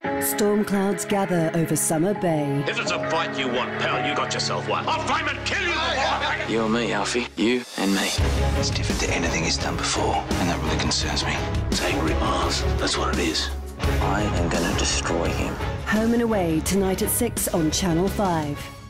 Storm clouds gather over Summer Bay. If it's a fight you want, pal, you got yourself one. I'll frame and kill you! You and me, Alfie. You and me. It's different to anything he's done before, and that really concerns me. It's angry Mars. That's what it is. I am going to destroy him. Home and Away, tonight at 6 on Channel 5.